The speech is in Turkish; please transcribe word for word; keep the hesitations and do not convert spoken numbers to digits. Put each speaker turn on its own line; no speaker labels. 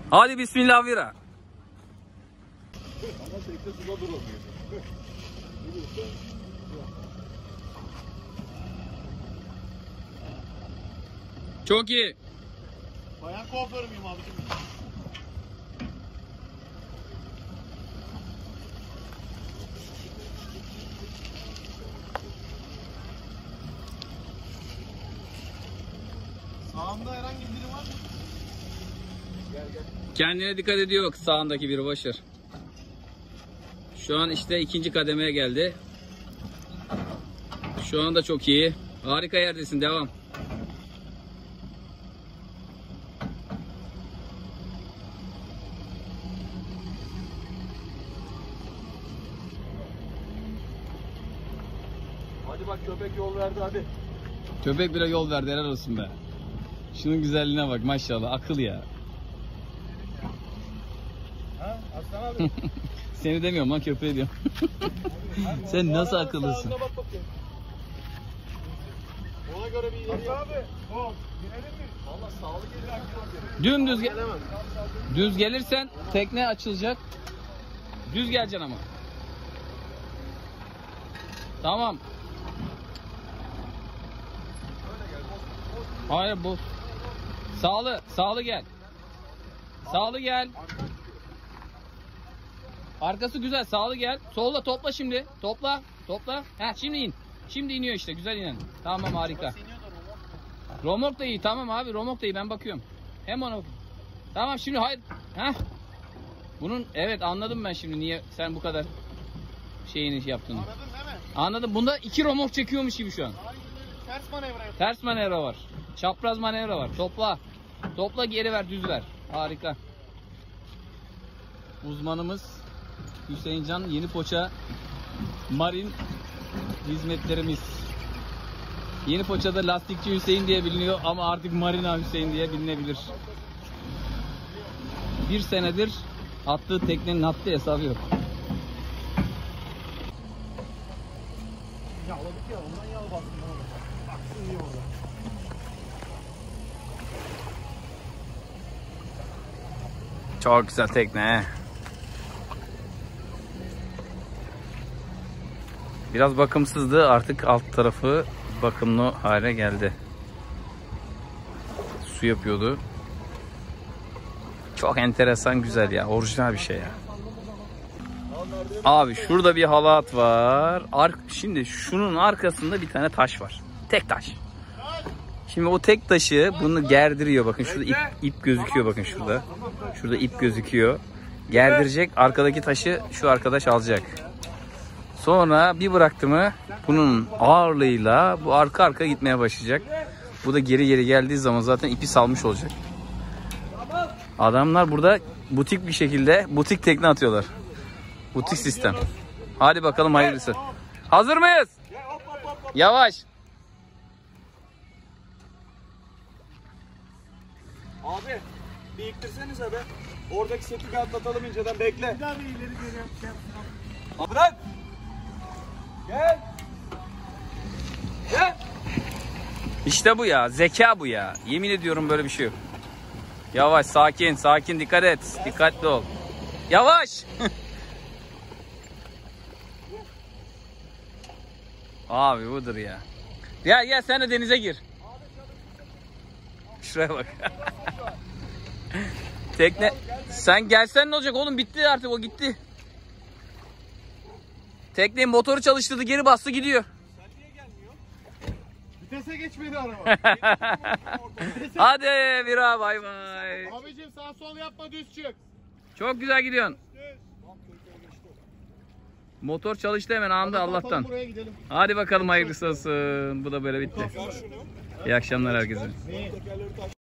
Hadi bismillah vira.
Ama tekne suda duramıyor.
Çok iyi.
Bayan kuaförü müyüm abicim? Sağımda herhangi biri var mı? Gel gel.
Kendine dikkat ediyor sağındaki biri, boşver. Şu an işte ikinci kademeye geldi. Şu anda çok iyi. Harika yerdesin, devam.
Hadi bak köpek yol verdi hadi.
Köpek bile yol verdi, helal olsun be. Şunun güzelliğine bak maşallah, akıl ya.
Ha Aslan abi.
Seni demiyorum lan, köpeği diyorum. Sen nasıl akıllısın?
Bak bakayım. Ona göre bir ileri Aslan abi. Hop. Girelim mi? Valla sağlı gelir akıyor.
Dümdüz gel. Düz gelirsen tekne açılacak. Düz geleceksin ama. Tamam. Hayır bu. Sağlı, sağlı gel. Sağlı gel. Arkası güzel, sağlı gel. Solda topla şimdi. Topla, topla. Heh, şimdi in. Şimdi iniyor işte, güzel inen. Tamam, harika. Romork da iyi, tamam abi, romork da iyi, ben bakıyorum. Hem onu. Tamam şimdi hayır. Heh. Bunun evet anladım ben şimdi niye sen bu kadar şeyini yaptığını.
Anladın değil mi?
Anladım. Bunda iki romork çekiyormuş gibi şu an.
Ters manevra yapıyor.
Ters manevra var. Çapraz manevra var. Topla. Topla, geri ver, düz ver. Harika. Uzmanımız Hüseyincan Yenipoça Marin hizmetlerimiz. Yenipoça'da lastikçi Hüseyin diye biliniyor ama artık Marina Hüseyin diye bilinebilir. Bir senedir attığı teknenin hattı hesabı yok.
Yağladık ya ondan yağ bastım. Baksın iyi orada.
Çok güzel tekne. Biraz bakımsızdı, artık alt tarafı bakımlı hale geldi. Su yapıyordu. Çok enteresan, güzel ya, orijinal bir şey ya. Abi şurada bir halat var. Ar Şimdi şunun arkasında bir tane taş var. Tek taş. Şimdi o tek taşı bunu gerdiriyor. Bakın şurada ip, ip gözüküyor, bakın şurada. Şurada ip gözüküyor. Gerdirecek, arkadaki taşı şu arkadaş alacak. Sonra bir bıraktı mı bunun ağırlığıyla bu arka arka gitmeye başlayacak. Bu da geri geri geldiği zaman zaten ipi salmış olacak. Adamlar burada butik bir şekilde butik tekne atıyorlar. Butik sistem. Hadi bakalım hayırlısı. Hazır mıyız? Yavaş.
Abi bir iktirsenize be. Oradaki seti bir atlatalım inceden, bekle. Bir daha bir ileri geri yap. Bırak. Gel. Gel.
İşte bu ya. Zeka bu ya. Yemin ediyorum böyle bir şey yok. Yavaş, sakin, sakin, dikkat et. Dikkatli ol. Yavaş. Abi budur ya. Gel gel sen de denize gir. Şuraya bak. Tekne. Sen gelsen ne olacak oğlum, bitti artık, o gitti. Teknenin motoru çalıştırdı, geri bastı, gidiyor.
Sen niye gelmiyor? Vitese geçmedi araba.
Hadi bira, bay bay.
Abicim sağ sol yapma, düz çık.
Çok güzel gidiyorsun.
Düz.
Motor çalıştı hemen anında Allah'tan.
Buraya gidelim.
Hadi bakalım hayırlısı olsun. Bu da böyle bitti. İyi akşamlar herkese.